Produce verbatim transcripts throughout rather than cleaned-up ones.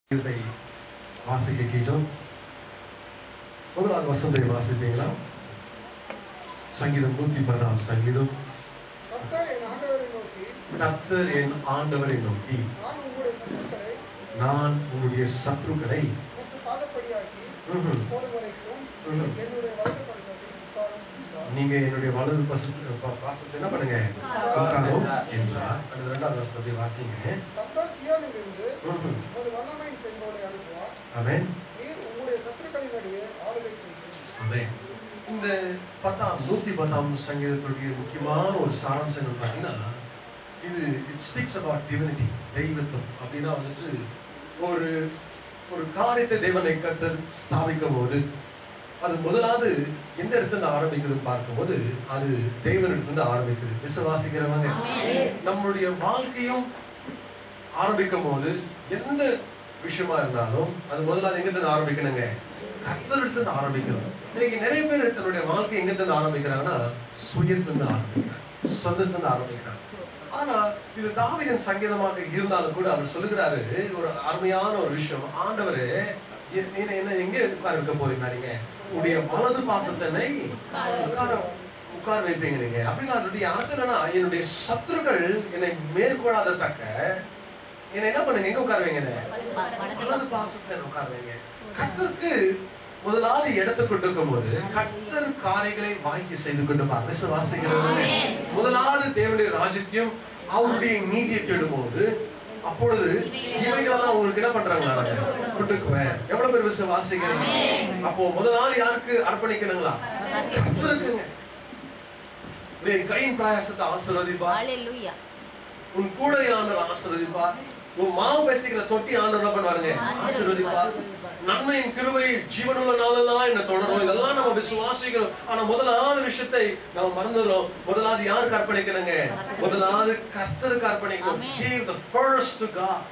இதை வாசிக்க கேட்டோம். முதலாவது வசனத்தை வாசிப்பீங்களா? சங்கீதம் நூத்தி பதினாறு சங்கீதம். கர்த்தர் என் ஆண்டவரை நோக்கி, நான் உங்களுடைய சத்துருக்களை நீங்க என்னுடைய வலது பாசத்தை என்ன பண்ணுங்க உட்காரும் என்றார். அந்த இரண்டாவது வசனத்தை வாசிங்க. ஆமென். ஆமென். இந்த பத்தாம் நூத்தி பத்தாம் சங்கீதத்துடைய முக்கியமான ஒரு சாராம்சம் என்ன பார்த்தீங்கன்னா, இது இட் ஸ்பீக்ஸ் அபவுட் டிவினிட்டி, தெய்வத்துவம். அப்படின்னா வந்துட்டு ஒரு ஒரு காரியத்தை தேவனை கர்த்தர் ஸ்தாபிக்கும் போது அது முதலாவது எந்த இடத்துல ஆரம்பிக்குதுன்னு பார்க்கும்போது அது தேவனிடத்துல ஆரம்பிக்குது. விசுவாசிக்கிறவங்க நம்மளுடைய வாழ்க்கையும் ஆரம்பிக்கும் போது எந்த விஷயமா இருந்தாலும் அது முதலாவது எங்க இருந்து ஆரம்பிக்கணுங்க? கர்த்தரிடத்துல ஆரம்பிக்கணும். இன்னைக்கு நிறைய பேர் தன்னுடைய வாழ்க்கை எங்க இருந்து ஆரம்பிக்கிறாங்கன்னா சுயத்துல இருந்து ஆரம்பிக்கிறாங்க, சொந்தத்துல இருந்து ஆரம்பிக்கிறாங்க. ஆனா இது தாவீதின் சங்கீதமாக இருந்தாலும் கூட அவர் சொல்லுகிறாரு ஒரு அருமையான ஒரு விஷயம். ஆண்டவரே என்ன எங்க உட்கார வைக்க போறீங்க? நீங்க உடைய வலது பாசத்தினை உட்கார உட்கார வைப்பீங்க நீங்க அப்படின்னா அதனுடைய அர்த்தம் என்னன்னா, என்னுடைய சத்துருக்கள் என்னை மேற்கொள்ளாத தக்க என்ன என்ன பண்ணுங்க, எங்க உட்கார வைங்க? வலது பாசத்தை உட்கார வைங்க. கர்த்தருக்கு முதலாவது இடத்தை கொடுக்கும் போது கர்த்தர் காரியங்களை வாய்க்கு செய்து கொண்டு பார். விசுவாசிக்கிறவங்க முதலாவது தேவனுடைய ராஜ்யத்தையும் அவருடைய நீதியை தேடும் போது அப்பொழுது இவைகளெல்லாம் உங்களுக்கு என்ன பண்றாங்களா? கொடுக்குவேன். எவ்வளவு பேர் விசுவாசிக்கிறீங்க? அப்போ முதலாவது யாருக்கு அர்ப்பணிக்கணுங்களா? கர்த்தருக்குங்க. உன் கையின் பிரயாசத்தை ஆசீர்வதிப்பார், உன் கூடையானவர் ஆசீர்வதிப்பார், உன் மாவு பேசிக்கிற தொட்டி ஆண்டவர் என்ன பண்ணுவாருங்க? ஆசீர்வதிப்பார். நன்மையின் கிருபை ஜீவனுள்ள நாளெல்லாம் என்ன தொடரும். இதெல்லாம் நம்ம விசுவாசிக்கிறோம். ஆனா முதலாவது விஷயத்தை நம்ம மறந்துடுறோம். முதலாவது யாருக்கு அர்ப்பணிக்கணுங்க? முதலாவது கர்த்தருக்கு அர்ப்பணிக்கணும். Give the first to God.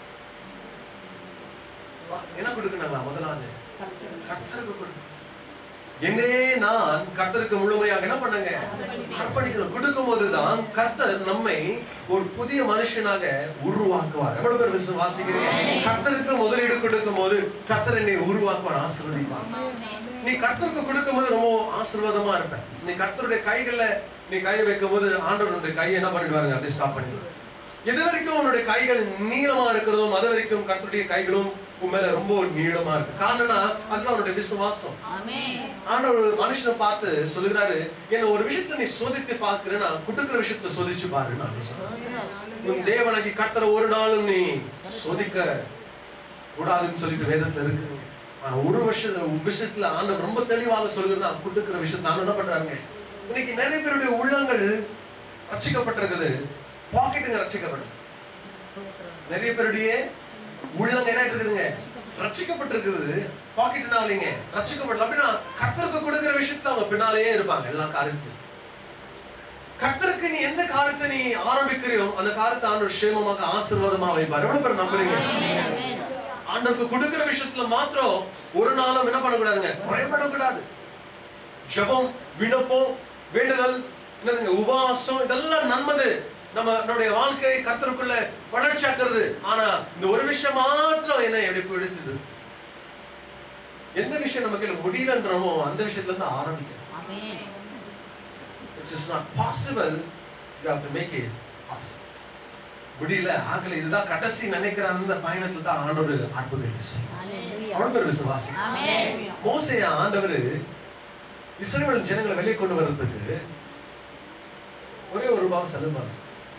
என்ன கொடுக்கணுங்களா? முதலாவது கர்த்தருக்கு கொடுக்கணும். என்னே நான் கர்த்தருக்கு முழுமையாக என்ன பண்ணுங்க? அர்ப்பணிக்கணும். கொடுக்கும் போதுதான் கர்த்தர் நம்மை ஒரு புதிய மனுஷனாக உருவாக்குவார். எவ்வளவு பேர் விசுவாசிக்கிறீங்க? கர்த்தருக்கு முதலீடு கொடுக்கும் போது கர்த்தர் என்னை உருவாக்குவார், ஆசீர்வதிப்பார். நீ கர்த்தருக்கு கொடுக்கும் போது ரொம்ப ஆசீர்வாதமா இருப்ப. நீ கர்த்தருடைய கைகள்ல நீ கையை வைக்கும் போது ஆண்டவருடைய கையை என்ன பண்ணிடுவாருங்க? அப்படியே ஸ்டாப் பண்ணிடுவார். எது வரைக்கும் உன்னுடைய கைகள் நீளமா இருக்கிறதும் அது வரைக்கும் கர்த்தருடைய கைகளும் உன் மேல ரொம்ப நீளமா இருக்கு. காரணம்னா அதுதான் அவனுடைய விசுவாசம். ஆண்டவர் மனுஷனை பார்த்து சொல்லுகிறாரு, என்ன ஒரு விஷயத்துல நீ சோதித்து பார்க்கிறேன்னா கொடுக்கிற விஷயத்துல சோதிச்சு பாருன்னு உன் தேவனாகி கர்த்தரை ஒரு நாளும் நீ சோதிக்க கூடாதுன்னு சொல்லிட்டு வேதத்துல இருக்கு. ஆனா ஒரு வருஷ விஷயத்துல ஆண்டவர் ரொம்ப தெளிவாக சொல்லுகிறதா கொடுக்கிற விஷயத்த ஆண்டவர் என்ன பண்றாங்க? இன்னைக்கு நிறைய பேருடைய உள்ளங்கள் ரட்சிக்கப்பட்டிருக்குது, பாக்கெட்டுங்க ரட்சிக்கப்படும். நிறைய பேருடைய உள்ளங்க என்ன இருக்குதுங்க? ரட்சிக்கப்பட்டிருக்குது, பாக்கெட்னா இல்லைங்க ரட்சிக்கப்படல. அப்படின்னா கர்த்தருக்கு கொடுக்கிற விஷயத்துல அவங்க பின்னாலேயே இருப்பாங்க எல்லா காரியத்திலும். கர்த்தருக்கு நீ எந்த காரியத்தை நீ ஆரம்பிக்கிறியோ அந்த காரியத்தை ஆண்டவர் சேமமாக ஆசீர்வாதமா வைப்பார். எவ்வளவு பேர் நம்புறீங்க? ஆண்டவருக்கு கொடுக்கிற விஷயத்துல மாத்திரம் ஒரு நாளும் என்ன பண்ணக்கூடாதுங்க? குறைபடக்கூடாது. ஜெபம், விண்ணப்பம், வேண்டுதல், என்னதுங்க உபவாசம், இதெல்லாம் நன்மது. நம்ம நம்முடைய வாழ்க்கையை கர்த்தருக்குள்ள வளர்ச்சியாக்குறது. ஆனா இந்த ஒரு விஷயம் மாத்திரம் என்ன எப்படி எடுத்துது? எந்த விஷயம் நமக்கு முடியலன்றமோ அந்த விஷயத்துல இருந்து ஆரம்பிக்கணும். ஆமென். It is not possible, you have to make it possible. முடியல ஆகல இதுதான் கடைசி நினைக்கிற அந்த பயணத்துல தான் ஆண்டவர் அற்புதத்தை செய்வார். ஹalleluya. அவர்கள் விசுவாசி. ஆமென். மோசே ஆண்டவர் இஸ்ரவேல் ஜனங்களை வெளியே கொண்டு வரதுக்கு ஒரே ஒரு ரூபாய் செலவு பண்ணார்.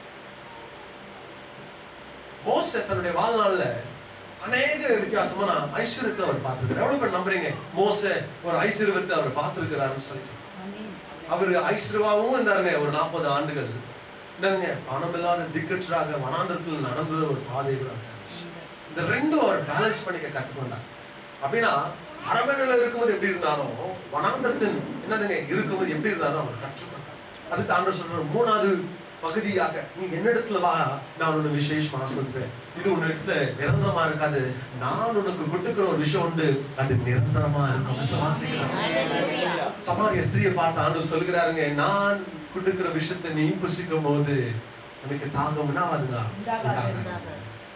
மோசே தன்னுடைய வாழ்நாள்ல அநேக வித்தியாசமான ஐஸ்வர்யத்தை அவர் பார்த்திருக்கிறார். எவ்வளவு பேர் நம்புறீங்க மோசே ஒரு ஐஸ்வர்யத்தை அவர் பார்த்திருக்கிறாருன்னு சொல்லிட்டு? அவரு ஐஸ்வர்யவாவும் இருந்தாருங்க ஒரு நாற்பது ஆண்டுகள். என்னங்க பணம் இல்லாத திக்கற்றாக வனாந்திரத்தில் நடந்தது ஒரு பாதை. இந்த ரெண்டும் அவர் பேலன்ஸ் பண்ணிக்க கற்றுக்கொண்டார். அப்படின்னா அரண்மனையில இருக்கும்போது எப்படி இருந்தாலும் வனாந்திரத்தின் என்னதுங்க இருக்கும்போது எப்படி இருந்தாலும் அவர் கற்றுக்கொண்டார். அதுக்கு ஆண்டவர் சொல்ற மூணாவது பகுதியாக நீ என்னிடத்துல வா, நான் உன்னை விசேஷமா சொல்லுவேன். இது உன்னிடத்துல நிரந்தரமா இருக்காது. நான் உனக்கு கொடுக்கிற ஒரு விஷயம் உண்டு, அது நிரந்தரமா இருக்கும். விசுவாசிக்கிறேன். சமாரிய ஸ்திரியை பார்த்து ஆண்டவர் சொல்கிறாருங்க, நான் கொடுக்கிற விஷயத்தை நீ புசிக்கும் போது எனக்கு தாகம் உண்டாவதுங்க.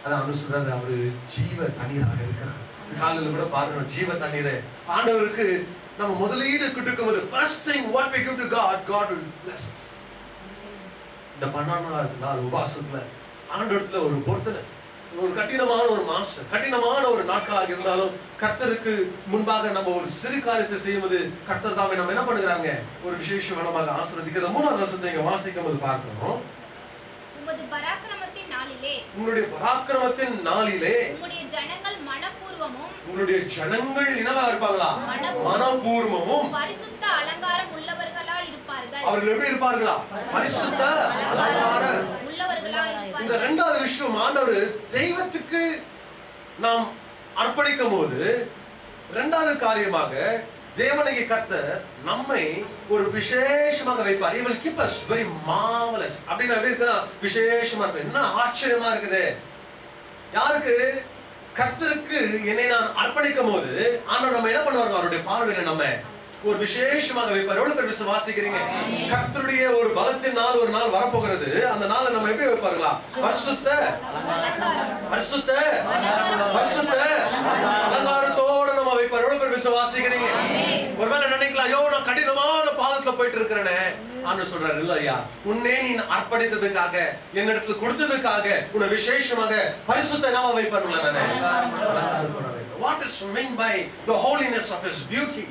அதான் ஆண்டவர் சொல்றாரு, அவரு ஜீவ தண்ணீராக இருக்கிறார். காலையில கூட பாருங்க, ஜீவ தண்ணீரை ஆண்டவருக்கு நம்ம முதலீடு கொடுக்கும் போது first thing what we give to God, God will bless us. இந்த பன்னெண்டாவது நாள் உபாசத்துல ஆண்டவரத்துல ஒரு பொருத்தனை, ஒரு கடினமான ஒரு மாசம், கடினமான ஒரு நாட்களாக இருந்தாலும் கர்த்தருக்கு முன்பாக நம்ம ஒரு சிறு காரியத்தை செய்யும்போது கர்த்தர் தாமே நம்ம என்ன பண்ணுகிறாங்க, ஒரு விசேஷமாக ஆசீர்வதிக்கிற மூணாவது வசனத்தை இங்க வாசிக்கும் போது பார்க்கணும். உமது பராக்கிரமத்தின் நாளிலே, உங்களுடைய பராக்கிரமத்தின் நாளிலே உம்முடைய ஜனங்கள் மனப்பூர்வமும், உங்களுடைய ஜனங்கள் என்னவா இருப்பாங்களா, மனப்பூர்வமும் பரிசுத்த அலங்காரம் உள்ளவர்களாய் இருப்பார்கள். அவர்கள் எப்படி இருப்பார்களா, பரிசுத்த அலங்காரம் உள்ளவர்களாய் இருப்பார்கள். இந்த இரண்டாவது விஷயம், ஆண்டவர் தெய்வத்துக்கு நாம் அர்ப்பணிக்கும் போது இரண்டாவது காரியமாக தேவனாகிய கர்த்தர் நம்மை ஒரு விசேஷமாக வைப்பார். He will keep us very marvelous. அப்படினா எப்படி இருக்குன்னா விசேஷமா இருக்கு. என்ன ஆச்சரியமா இருக்குது. யாருக்கு? கர்த்தருக்கு என்னை நான் அர்ப்பணிக்கும் போது ஆண்டவர் நம்ம என்ன பண்ணுவாங்க, அவருடைய பார்வையில நம்ம ஒரு விசேஷமாக வைப்பார். எவ்வளவு பேர் விசுவாசிக்கிறீங்க? கர்த்தருடைய ஒரு பலத்தின் நாள் ஒரு நாள் வரப்போகிறது. அந்த நாளை நம்ம எப்படி வைப்பார்களா, பரிசுத்த பரிசுத்த பரிசுத்த அலங்காரத்தோட நம்ம வைப்பார். எவ்வளவு பேர் விசுவாசிக்கிறீங்க? ஒருவேளை நினைக்கலாம், ஐயோ நான் கடினமான பாதத்துல போயிட்டு இருக்கிறேனே. ஆண்டவர் சொல்றாரு, இல்ல ஐயா, உன்னை நீ அர்ப்பணித்ததுக்காக, என்னிடத்துல கொடுத்ததுக்காக உன்னை விசேஷமாக பரிசுத்த என்னவா வைப்பார், அலங்காரத்தோட வைப்பார். What is meant by the holiness of his beauty?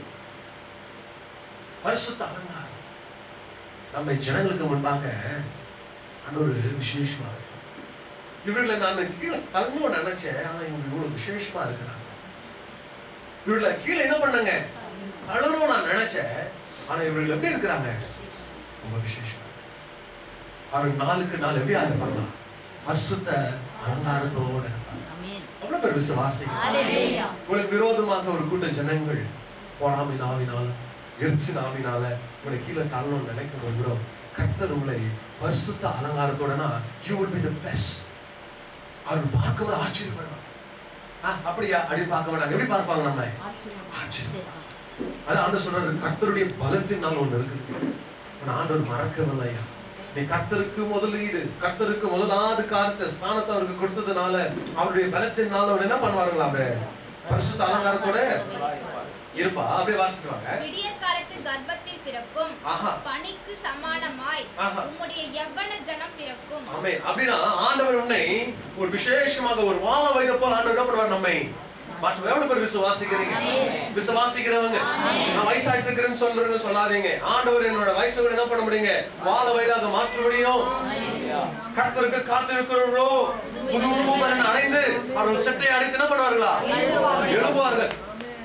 பரிசுத்த அலங்காரம் நம்ம ஜனங்களுக்கு முன்பாக ஒரு விசேஷமா இருக்கு. இவர்களை நான் கீழே தள்ளணும்னு நினைச்சேன், ஆனா இவங்க இவ்வளவு விசேஷமா இருக்கிறாங்க. இவர்களை கீழே என்ன பண்ணாங்க, தள்ளணும் நான் நினைச்சேன், ஆனா இவர்கள் எப்படி இருக்கிறாங்க, ரொம்ப விசேஷமா. அவர் நாளுக்கு நாள் எப்படி இருப்பாங்க, பரிசுத்த அலங்காரத்தோட இருப்பாங்க. அவ்வளவு பேர் விசுவாசி. உங்களுக்கு விரோதமாக ஒரு கூட்ட ஜனங்கள் பொறாமை நாவினால, எரிச்சு நாவினால உங்களை கீழே தள்ளணும்னு நினைக்கும் போது கூட கர்த்தர் உங்களை பரிசுத்த அலங்காரத்தோடனா you will be the best. அவர் பார்க்கும்போது ஆச்சரியப்படுவாங்க. அப்படியா அப்படி பார்க்க மாட்டாங்க, எப்படி பார்ப்பாங்க, நம்ம ஆச்சரியம். அதான் ஆண்டவர் சொல்றாரு, கர்த்தருடைய பலத்தின் நாள் ஒண்ணு இருக்குது. ஆண்டவர் மறக்கவில்லையா, நீ கர்த்தருக்கு முதலீடு, கர்த்தருக்கு முதலாவது காரியத்தை ஸ்தானத்தை அவருக்கு கொடுத்ததுனால அவருடைய பலத்தின் நாள் அவன் என்ன பண்ணுவாருங்களா, அவரு பரிசுத்த அலங்காரத்தோட இருப்பா. அப்படியே வாசிக்குவாங்க. விடியற் காலத்து கர்ப்பத்தில் பிறக்கும் பனிக்கு சமானமாய் உம்முடைய யவ்வன ஜனம் பிறக்கும். ஆமென். அப்படினா ஆண்டவர் உன்னை ஒரு விசேஷமாக ஒரு வாழ வைக்க போல ஆண்டவர் என்ன பண்ணுவார், நம்மை மாற்ற. எவ்வளவு பேர் விசுவாசிக்கிறீங்க? விசுவாசிக்கிறவங்க நான் வயசாயிட்டு இருக்கிறேன்னு சொல்றவங்க சொல்லாதீங்க. ஆண்டவர் என்னோட வயசை விட என்ன பண்ண முடியுங்க, வாழ வயதாக மாற்ற முடியும். கர்த்தருக்கு காத்திருக்கிறவர்களோ புது பலன் அடைந்து அவர்கள் செட்டை அடைத்து என்ன பண்ணுவார்களா, எழுப்புவார்கள்.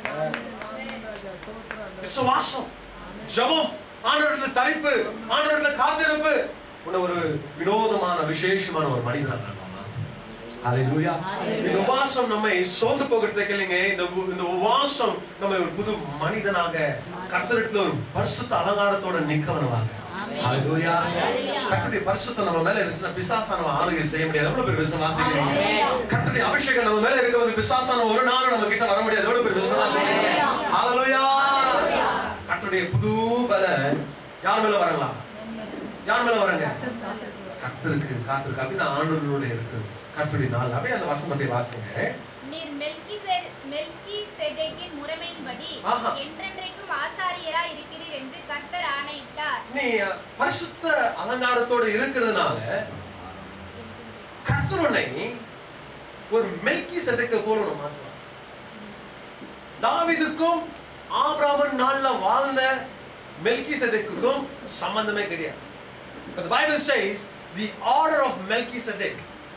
விசுவாசம், ஜெபம், ஆண்டவருடைய தரிப்பு, ஆண்டவருடைய காத்திருப்பு உன்னை ஒரு வினோதமான விசேஷமான ஒரு மனிதனாக ஹalleluya. இந்த உபவாசம் நம்மை சோர்ந்து போகிறதுக்கு இல்லைங்க, இந்த இந்த உபவாசம் நம்மை ஒரு புது மனிதனாக கர்த்தரிடத்துல ஒரு பரிசுத்த அலங்காரத்தோட நிக்கவனவாங்க. ஹalleluya. கர்த்தருடைய பரிசுத்தம் நம்ம மேல இருந்துச்சுன்னா பிசாசான நம்ம ஆளுகை செய்ய முடியாது. எவ்வளவு பேர் விசுவாசிக்கிறீங்க? கர்த்தருடைய அபிஷேகம் நம்ம மேல இருக்கும்போது பிசாசான ஒரு நாள் நம்ம கிட்ட வர முடியாது. எவ்வளவு பேர் விசுவாசிக்கிறீங்க? ஹalleluya. கர்த்தருடைய புது பலன் யார் மேல வரலாம், யார் மேல வரங்க, கர்த்தருக்கு காத்திருக்கு. அப்படின்னு ஆண்டவரோட இருக்கு கர்த்தருடைய நாள். அப்படியே அந்த வசனம் அப்படியே வாசிங்க. நீர் மெல்கிசேதேக்கின் முறைமையின்படி என்றென்றைக்கும் ஆசாரியராய் இருக்கிறீர் என்று கர்த்தர் ஆணையிட்டார். நீ பரிசுத்த அலங்காரத்தோட இருக்கிறதுனால கர்த்தர் உன்னை ஒரு மெல்கிசேதேக்கை போல மாற்றுவார். தாவீதுக்கும் ஆபிரகாம் நாள்ல வாழ்ந்த மெல்கிசேதேக்குக்கும் சம்பந்தமே கிடையாது. But the Bible says the order of Melchizedek.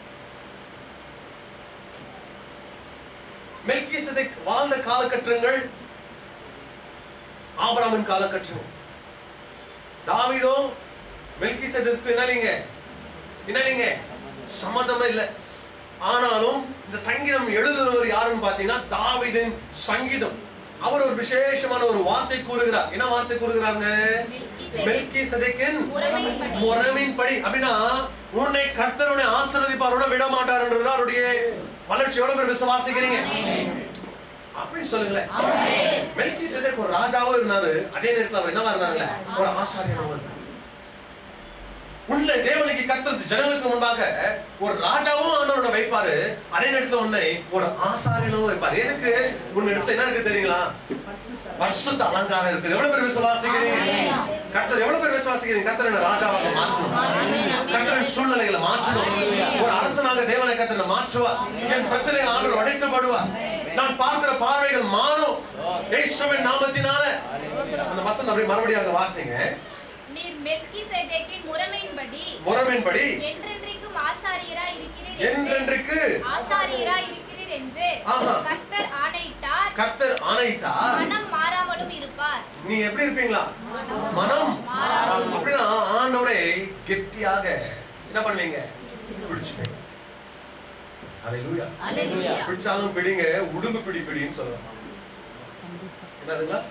Melchizedek வாழ்ந்த காலகட்டங்கள் ஆபிரகாமின் காலகட்டங்கள். தாவீதோ மெல்கிசேதேக்கு என்னலிங்க என்னலிங்க சம்பந்தமே இல்லை. ஆனாலும் இந்த சங்கீதம் எழுதுறவர் யாருன்னு பாத்தீங்கன்னா தாவீதின் சங்கீதம். அவர் ஒரு விசேஷமான ஒரு வார்த்தை கூறுகிறார். என்ன வார்த்தை கூறுகிறாருங்க, மெல்கிசேதேக்கின் முறைமையின்படி. அப்படின்னா உன்னை கர்த்தர் உன்னை ஆசீர்வதிப்பாரோட விட மாட்டார்ன்றது அவருடைய வளர்ச்சி. எவ்வளவு பேர் விசுவாசிக்கிறீங்க அப்படின்னு சொல்லுங்களேன். மெல்கிசேதேக் ஒரு ராஜாவோ இருந்தாரு, அதே நேரத்தில் அவர் என்னவா இருந்தாங்க, ஒரு ஆசாரியராகவும் இருந்தார். உன்னை தேவனுக்கு கர்த்தர் ஜனங்களுக்கு முன்பாக ஒரு ராஜாவும் ஆண்டவரோட வைப்பாரு, அதே நேரத்துல உன்னை ஒரு ஆசாரியனும் வைப்பாரு. எதுக்கு? உன் இடத்துல என்ன இருக்கு தெரியுங்களா? பரிசுத்த அலங்காரம் இருக்குது. எவ்வளவு பேர் விசுவாசிக்கிறீங்க? கர்த்தர் எவ்வளவு பேர் விசுவாசிக்கிறீங்க? கர்த்தர் என்ன ராஜாவாக மாற்றணும், கர்த்தரின் சூழ்நிலைகளை மாற்றணும். ஒரு அரசனாக தேவனை கர்த்தர் மாற்றுவார். என் பிரச்சனை ஆண்டவர் உடைத்துப்படுவார். நான் பார்க்கிற பார்வைகள் மாறும் இயேசுவின் நாமத்தினால. அந்த வசனம் அப்படியே மறுபடியும் வாசிங்க. நீர் மெல்கிசேதேக்கின் முறைமையின்படி முறைமையின்படி என்றென்றைக்கும் ஆசாரியராய் இருக்கிறீர் என்றென்றைக்கு ஆசாரியராய் இருக்கிறீர் என்று கர்த்தர் ஆணையிட்டார். கர்த்தர் ஆணையிட்டார். மனம் மாறாமலும் இருப்பார். நீ எப்படி இருப்பீங்களா? மனம் மாறாமலும். அப்படினா ஆண்டவரை கெட்டியாக என்ன பண்ணுவீங்க? பிடிச்சுப்பீங்க. அல்லேலூயா. அல்லேலூயா. பிடிச்சாலும் பிடிங்க, உடும்பு பிடி பிடின்னு சொல்றாங்க. என்னதுங்களா?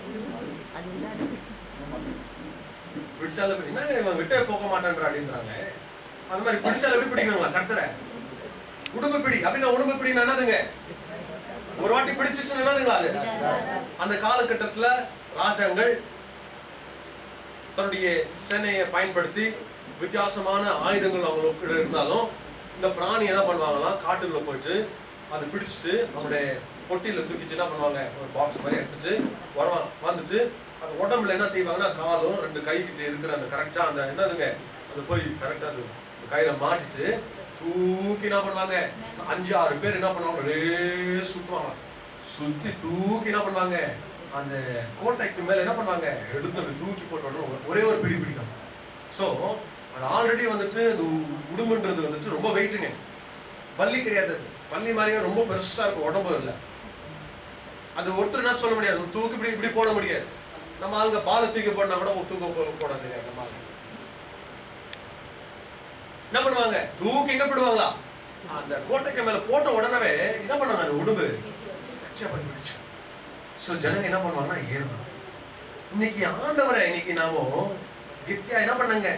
பிடிச்சாலும் என்ன இவன் விட்டே போக மாட்டேன்ற அப்படின்றாங்க. அந்த மாதிரி பிடிச்சாலும் எப்படி பிடிக்கணுங்களா? கர்த்தரை உடும்பு பிடி. அப்படின்னா உடும்பு பிடின்னு என்னதுங்க? ஒரு வாட்டி பிடிச்சிச்சுன்னு என்னதுங்களா? அது அந்த காலகட்டத்துல ராஜாங்கள் தன்னுடைய சேனையை பயன்படுத்தி வித்தியாசமான ஆயுதங்கள் அவங்களுக்கு இருந்தாலும் இந்த பிராணி என்ன பண்ணுவாங்கன்னா காட்டுக்குள்ள போயிட்டு அதை பிடிச்சிட்டு அவங்களுடைய பொட்டியில தூக்கிட்டு என்ன பண்ணுவாங்க, ஒரு பாக்ஸ் மாதிரி எடுத்துட்டு வருவாங்க. வந்துட்டு அந்த உடம்புல என்ன செய்வாங்கன்னா காலும் ரெண்டு கை கிட்ட இருக்கிற அந்த கரெக்டா அந்த என்னதுங்க அது போய் கரெக்டா அது கையில மாட்டிட்டு தூக்கி என்ன பண்ணுவாங்க, அஞ்சு ஆறு பேர் என்ன பண்ணுவாங்க, ஒரே சுத்துவாங்க. சுத்தி தூக்கி என்ன பண்ணுவாங்க, அந்த கோட்டைக்கு மேல என்ன பண்ணுவாங்க, எடுத்து தூக்கி போட்டு ஒரே ஒரு பிடி பிடிக்கும். ஸோ அது ஆல்ரெடி வந்துட்டு அது உடும்புன்றது வந்துட்டு ரொம்ப வெயிட்டுங்க. பள்ளி கிடையாது, பள்ளி மாதிரியே ரொம்ப பெருசா இருக்கும், உடம்பு இல்லை. அது ஒருத்தர் என்ன சொல்ல முடியாது, தூக்கி இப்படி இப்படி போட முடியாது. நம்ம ஆளுங்க பாலை தூக்கி போடனா கூட தூக்க போட தெரியாது. நம்ம ஆளுங்க என்ன பண்ணுவாங்க, தூக்கி எங்க போடுவாங்களா, அந்த கோட்டைக்கு மேல போட்ட உடனே என்ன பண்ணுவாங்க, அந்த உடும்பு பிடிச்சு. சோ ஜனங்க என்ன பண்ணுவாங்கன்னா ஏறுவாங்க. இன்னைக்கு ஆண்டவரை இன்னைக்கு நாம கெட்டியா என்ன பண்ணாங்க,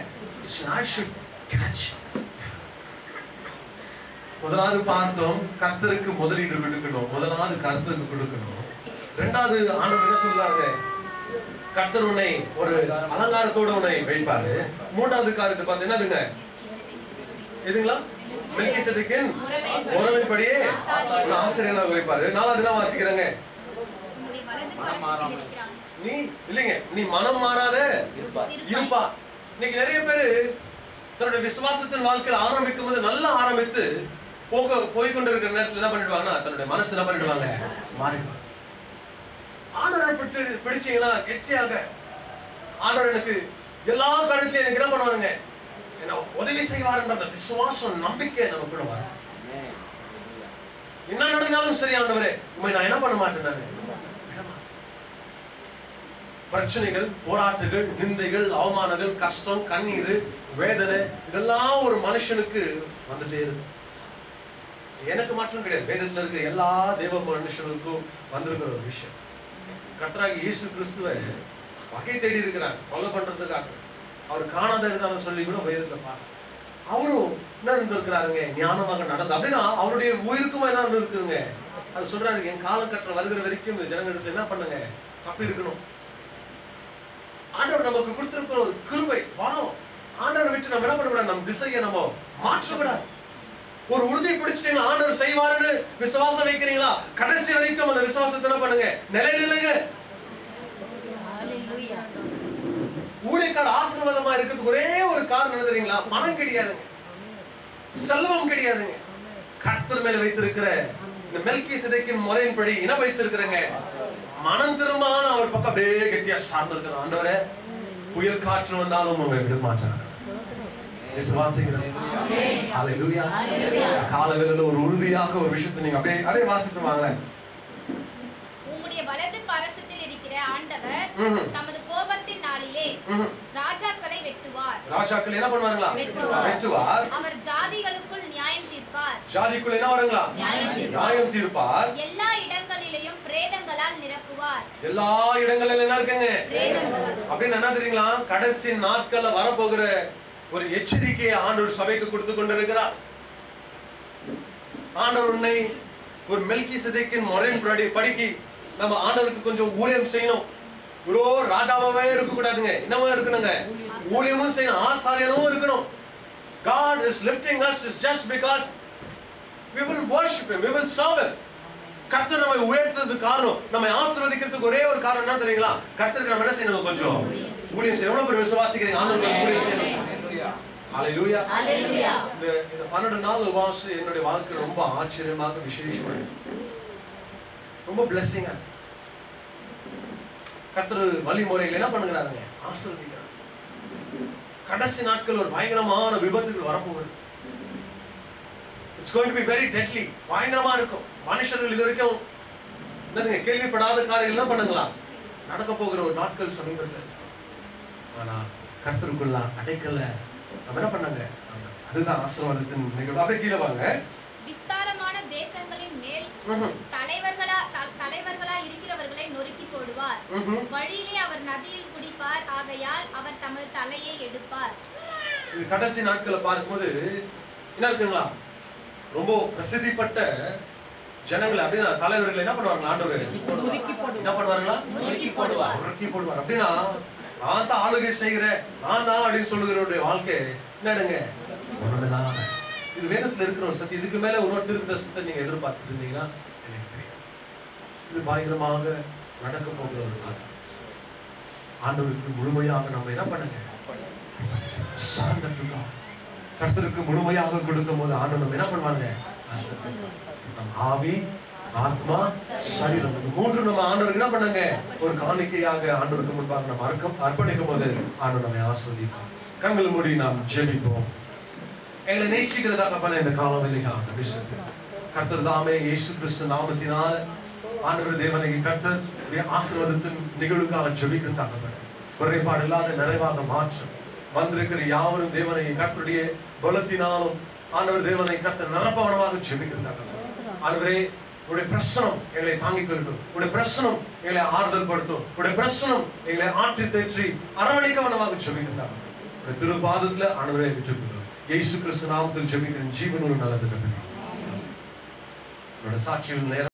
முதலாவது பார்த்தோம் கர்த்தருக்கு முதலீடு கொடுக்கணும், முதலாவது கர்த்தருக்கு கொடுக்கணும். ரெண்டாவது ஆண்டவர் என்ன சொல்றாங்க, கர்த்தர் உன்னை ஒரு அலங்காரத்தோட உன்னை வைப்பாரு. மூன்றாவது காரியத்தை பார்த்து என்னதுங்க, எதுங்களா, மெல்கிசேதேக்கின் முறைமைப்படியே ஆசிரியராக வைப்பாரு. நாலாவது என்ன வாசிக்கிறாங்க, நீ இல்லைங்க நீ மனம் மாறாத இருப்பா. இன்னைக்கு நிறைய பேரு தன்னுடைய விசுவாசத்தின் வாழ்க்கையில ஆரம்பிக்கும் போது நல்லா ஆரம்பித்து போக போய்கொண்டிருக்கிற நேரத்தில் என்ன பண்ணிடுவாங்கன்னா தன்னுடைய மனசு என்ன பண்ணிடுவாங்க, மாறிடுவாங்க. ஆண்டவரை பிடிச்சு பிடிச்சீங்களா கெட்டியாக, ஆண்டவர் எனக்கு எல்லா காரியத்திலும் எனக்கு என்ன பண்ணுவாருங்க, என்ன உதவி செய்வாருன்ற அந்த விசுவாசம் நம்பிக்கை நம்ம கூட வரும். என்ன நடந்தாலும் சரி ஆண்டவரே உண்மை நான் என்ன பண்ண மாட்டேன், பிரச்சனைகள், போராட்டங்கள், நிந்தைகள், அவமானங்கள், கஷ்டம், கண்ணீர், வேதனை இதெல்லாம் ஒரு மனுஷனுக்கு வந்துட்டே இருக்கு. எனக்கு மட்டும் கிடையாது, வேதத்துல இருக்க எல்லா தேவ மனுஷனுக்கும் வந்திருக்கிற ஒரு விஷயம். கர்த்தராகிய இயேசு கிறிஸ்துவை வகை தேடி இருக்கிறார் கொலை பண்றதுக்காக. அவர் காணாத இருந்தாலும் சொல்லி கூட வேதத்துல பாரு. அவரும் என்ன இருந்திருக்கிறாருங்க, ஞானமாக நடந்து அப்படின்னா அவருடைய உயிருக்குமா என்ன இருந்திருக்குதுங்க. அது சொல்றாரு, என் காலகட்டம் வருகிற வரைக்கும் இந்த ஜனங்களுக்கு என்ன பண்ணுங்க, தப்பி இருக்கணும். ஆண்டவர் நமக்கு கொடுத்திருக்கிற ஒரு கிருபை வரம். ஆண்டவரை விட்டு நம்ம என்ன பண்ணக்கூடாது, நம்ம திசையை நம்ம மாற்றக்கூடாது. ஒரு உறுதி பிடிச்சிட்டீங்கன்னா ஆண்டவர் செய்வாருன்னு விசுவாசம் வைக்கிறீங்களா, கடைசி வரைக்கும் அந்த விசுவாசத்தை என்ன பண்ணுங்க, நிலைநில்லுங்க. ஊழியக்கார ஆசீர்வாதமா இருக்கிறதுக்கு ஒரே ஒரு காரணம் என்ன தெரியுங்களா, பணம் கிடையாதுங்க, செல்வம் கிடையாதுங்க. கர்த்தர் மேல வைத்திருக்கிற இந்த மெல்கிசேதேக்கின் முறையின்படி என்ன வைத்திருக்கிறேங்க, மனம் திரும்பான அவர் பக்கம் அப்படியே கெட்டியா சார்ந்து இருக்கிற ஆண்டவரே, புயல் காற்று வந்தாலும் உங்களை விட மாட்டாங்க. விசுவாசிக்கிறேன். ஹல்லேலூயா. காலவேளையில ஒரு உறுதியாக ஒரு விஷயத்தை நீங்க அப்படியே அப்படியே வாசித்து வாங்களேன். உம்முடைய வலது பாரசத்தில் இருக்கிற ஆண்டவர் தமது கோபத்தின் நாளிலே ராஜாக்களை வெட்டுவார். ராஜாக்கள் என்ன பண்ணுவாங்களா, வெட்டுவார். அவர் ஜாதிகளுக்குள் நியாயம் தீர்ப்பார். ஜாதிக்குள் என்ன வருங்களா, நியாயம் தீர்ப்பார். எல்லா இடங்களிலேயும் பிரேதங்களால் நிரப்புவார். எல்லா இடங்களிலும் என்ன இருக்குங்க, அப்படின்னு என்ன தெரியுங்களா, கடைசி நாட்கள்ல வரப்போகிற ஒரு எச்சரிக்கையை ஆண்டவர் சபைக்கு கொடுத்து கொண்டிருக்கிறார். ஆண்டவர் உன்னை ஒரு மெல்கிசேதேக்கின் முறையின்படி படிக்கி நம்ம ஆண்டவருக்கு கொஞ்சம் ஊழியம் செய்யணும். ஒரு ராஜாவாவே இருக்க கூடாதுங்க, என்னவா இருக்கணுங்க, ஊழியமும் செய்யணும், ஆசாரியனும் இருக்கணும். God is lifting us is just because we will worship him, we will serve him. கர்த்தர் நம்மை உயர்த்ததுக்கு காரணம், நம்மை ஆசீர்வதிக்கிறதுக்கு ஒரே ஒரு காரணம் என்ன தெரியுங்களா? கர்த்தருக்கு நம்ம என்ன செய்யணும்? கொஞ்சம் ஊழியம் செய்யணும். எவ்வளவு பேர் விசுவாசிக்கிறீங்க ஆண்டவருக்கு ஊழியம் செய்யணும்? ஹalleluya ஹalleluya. இந்த பன்னிரண்டு நாள் உபவாசம் என்னுடைய வாழ்க்கை ரொம்ப ஆச்சரியமாக விசேஷமா ரொம்ப பிளெஸிங்கா. கர்த்தர் வழிமுறையில் என்ன பண்ணுகிறாருங்க? ஆசீர்வதிக்கிறார். கடைசி நாட்கள் ஒரு பயங்கரமான விபத்துகள் வரப்போகுது. It's going to be very deadly. பயங்கரமா இருக்கும். மனுஷர்கள் இது வரைக்கும் என்னதுங்க கேள்விப்படாத காரியங்கள் என்ன பண்ணுங்களா நடக்க போகிற ஒரு நாட்கள் சமீபத்தில். ஆனா கர்த்தருக்குள்ள அடைக்கல நம்ம என்ன பண்ணாங்க? அதுதான் ஆசீர்வாதத்தின் நிகழ்வு. அப்படியே கீழே வாங்க. விஸ்தாரமான தேசங்களின் மேல் தலைவர்களா தலைவர்களா இருக்கிறவர்களை நொறுக்கி போடுவார். வழியிலே அவர் நதியில் குடிப்பார். ஆகையால் அவர் தமது தலையை எடுப்பார். இது கடைசி நாட்களை பார்க்கும்போது என்ன இருக்குங்களா? ரொம்ப பிரசித்திப்பட்ட ஜனங்களை அப்படின்னா தலைவர்கள் என்ன பண்ணுவாங்க? ஆண்டவர் என்ன பண்ணுவாங்களா? நொறுக்கி போடுவார். நொறுக்கி போடுவார். அப்படின்னா நான் தான் ஆளுகை செய்கிறேன், நான் தான் அப்படின்னு சொல்லுகிறவருடைய வாழ்க்கை என்னடுங்க? ஒண்ணுமில்லாம. இது வேதத்துல இருக்கிற ஒரு சத்தியம். இதுக்கு மேல இன்னொரு திருத்த சத்தை நீங்க எதிர்பார்த்துட்டு இருந்தீங்கன்னா எனக்கு தெரியும். இது பயங்கரமாக நடக்க போகிற ஒரு நாள். ஆண்டவருக்கு முழுமையாக நம்ம என்ன பண்ணுங்க? சார்ந்ததுக்கா கர்த்தருக்கு முழுமையாக கொடுக்கும் போது ஆண்டவர் நம்ம என்ன பண்ணுவாங்க? ஆவி, ஆத்மா, சரீரம், மூன்று நம்ம ஆண்டவருக்கு என்ன பண்ணுங்க? ஒரு காணிக்கையாக ஆண்டவருக்கு முன்பாக நம்ம அர்ப்பணிக்கும் போது ஆண்டவர் நம்மை ஆசீர்வதிப்பார். கண்களை மூடி நாம் ஜெபிப்போம். எங்களை நேசிக்கிறதாக பண்ண இந்த காலவெளிக்கான விஷயத்தில் கர்த்தர் தாமே இயேசு கிறிஸ்து நாமத்தினால் ஆண்டவர் தேவனை கர்த்தர் ஆசீர்வாதத்தின் நிகழ்வுக்காக ஜெபிக்கிறதாக பண்ண குறைபாடு இல்லாத நிறைவாக மாற்றம் வந்திருக்கிற யாவரும் தேவனை கர்த்தருடைய பலத்தினாலும் ஆண்டவர் தேவனை கர்த்தர் நிரப்பவனமாக ஜெபிக்கிறதாக. ஆண்டவரே உடைய பிரசனம் எங்களை தாங்கிக் கொள்ளட்டும். உடைய பிரசனம் எங்களை ஆறுதல் படுத்தும். உடைய பிரசனம் எங்களை ஆற்றி தேற்றி அரவணைக்கவனமாக ஜெபிக்கிறதாக. உடைய திருப்பாதத்துல ஆண்டவரே விட்டுக்கொள்ளும். இயேசு கிறிஸ்து நாமத்தில் ஜெபிக்கிறேன். ஜீவனோடு நல்லது. சாட்சிகள் நேரம்